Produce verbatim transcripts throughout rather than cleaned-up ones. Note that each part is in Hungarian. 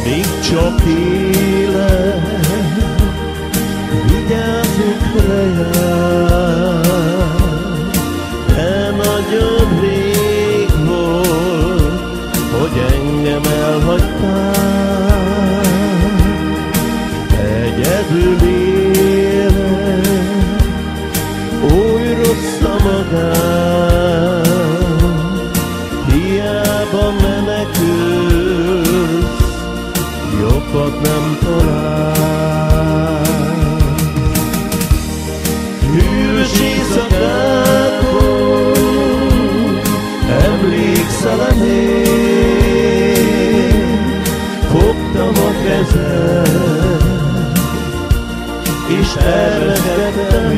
Még csak élet, vigyázokra jár, de nagyon rég volt, hogy engem elhagytál. Egyedül élek, oly rossz a magám, hiába menekülsz, jobbat nem talál. Hűvös éjszakákon emlékszel-e még? Fogtam a kezed, és tervezgettem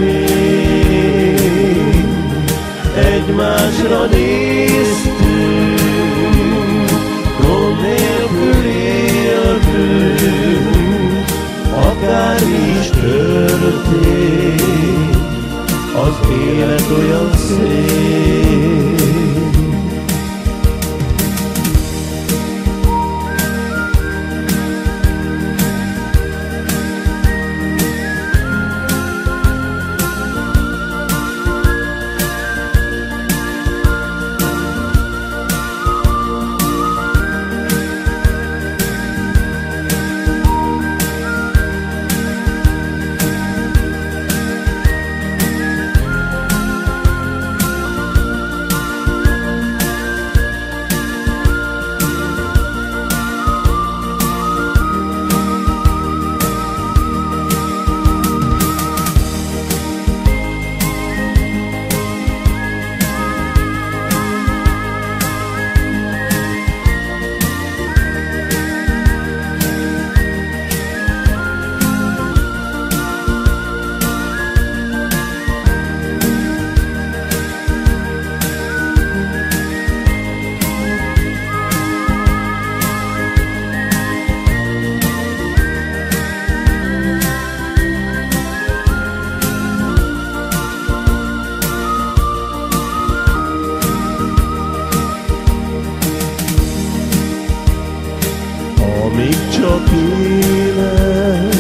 még. Egymásra néztünk, gond nélkül éltünk, akármi is történt, az élet olyan szép. Amíg csak élek,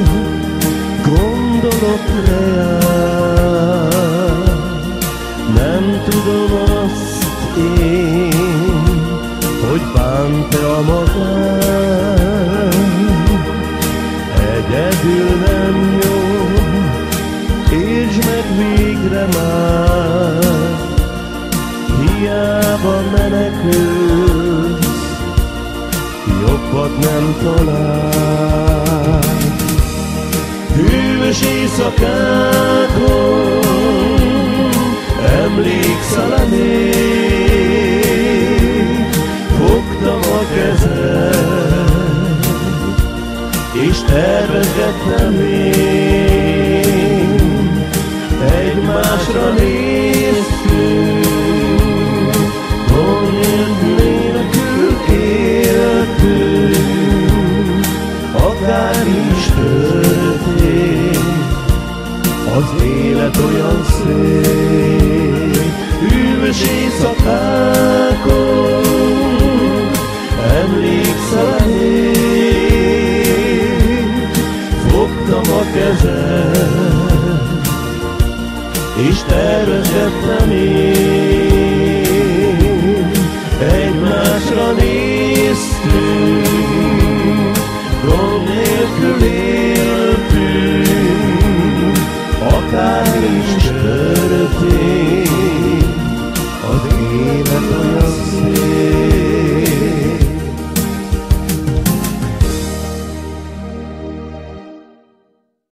gondolok reál, nem tudom azt én, hogy bánt-e a magán. Egyedül nem jó, értsd meg végre már, hiába menekülsz, jobbat nem talál. Hűvös éjszakákon emlékszel-e még? Fogtam a kezed, és tervezgettem még.